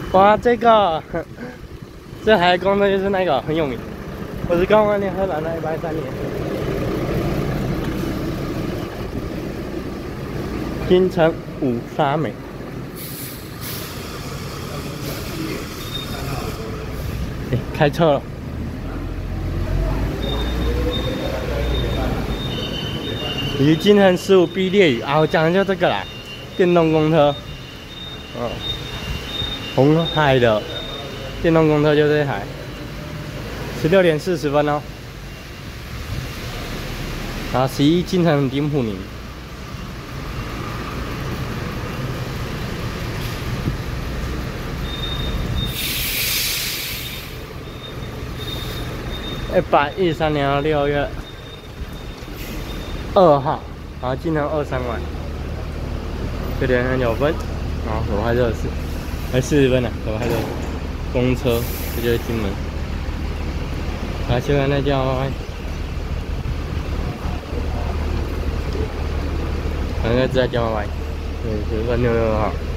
哇，这个，这台公车就是那个很有名，我是刚完联合兰的130年。金城武沙美。开车了。离金城15B烈屿啊，我讲的就这个啦，电动公车。红海的电动公车就这台，16点40分哦。然后11金城丁埔宁。113年6月2号，然后金城23晚9点39分，然后手拍热是40分了，手拍热公车，这就是金门。好，现在那叫，应该在叫外，对，10分6号。